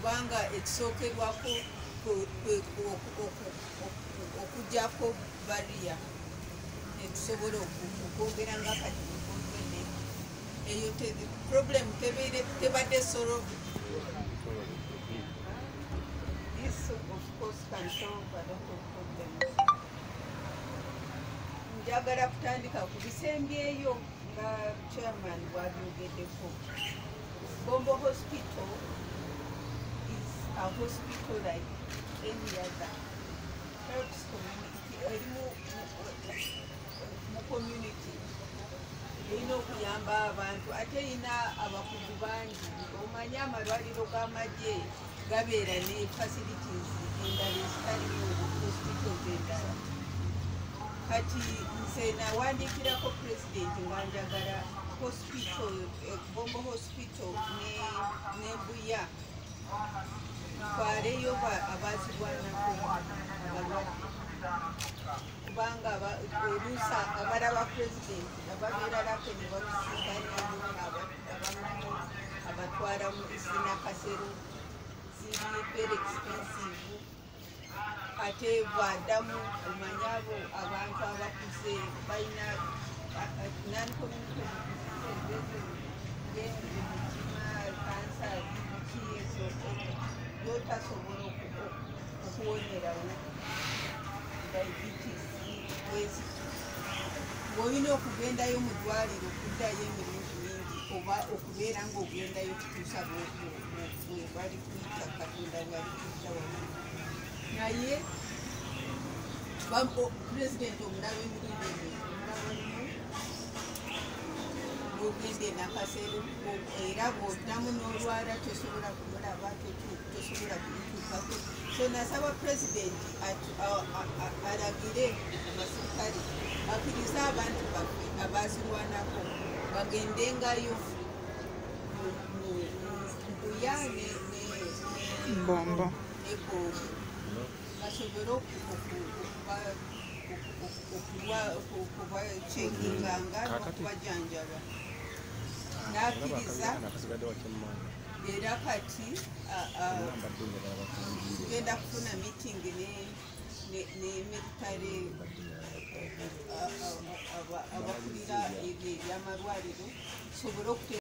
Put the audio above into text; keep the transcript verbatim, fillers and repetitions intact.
kubanga ekisookerwako okujjako bariya netusobola okwogera nga kati mukonvene eyo problem tebadde solve. This of course can solve a lot of problems. Njagala kutandika ku bisembyeyo nga chairman bwabyogeddeko. Bombo Hospital is a hospital like any other. Helps community, erimu mu community. Erina okuyamba abantu ate erina abakugu bangi. Omanyi amalwaliro g'amagye gabeera ne facilities endala ezitaliyo hospitals endala. Kati nze nawandiikirako president nga njagala hospital, Bombo Hospital ne Buya twaleyo abazirwanako abalwadde kubanga oluusi abalaba president ababeera lako ne balusiganyamu abamu abatwala mu zinakasero ziri very expensive. Ate bwaddamu omanya abo abantu abakuze balina emitima kansa biki ezo yotasobola okuwonyerawo diabetes bwezi. Bw'olina okugendayo mu ddwaliro okuddayo emirundi mingi oba okubeera ng'ogendayo kutuusa bwe bali kuyita Katonda bwali kuyita wamu. Naye president omulaba emirundi emiri omulaba lumu n'ogenda enakasero era bw'oddamu n'olwala tosobola kumulaba tosobola kumutuukako. So nasaba president alagire amasirikale akkirize abantu baffe abazirwanako bagendengayo Buya ne Bombo basobole okubachekinganga n'okubajanjaba. N'akkiriza era kati tugenda kufuna meeting n'emilitale abakulira ebyo ebyamalwaliro tusobole